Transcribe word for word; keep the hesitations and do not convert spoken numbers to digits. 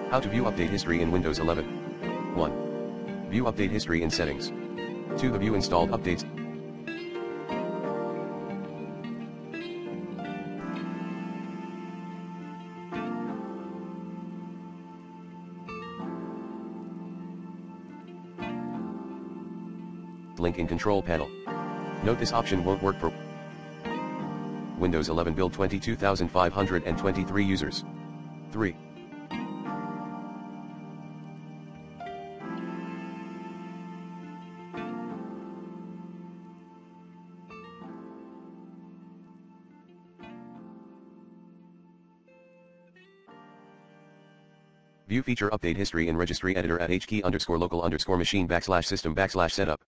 How to view update history in Windows eleven. one. View update history in settings. two. The view installed updates. Link in control panel. Note this option won't work for Windows eleven build twenty-two thousand five hundred twenty-three users. three. View feature update history in registry editor at hkey underscore local underscore machine backslash system backslash setup.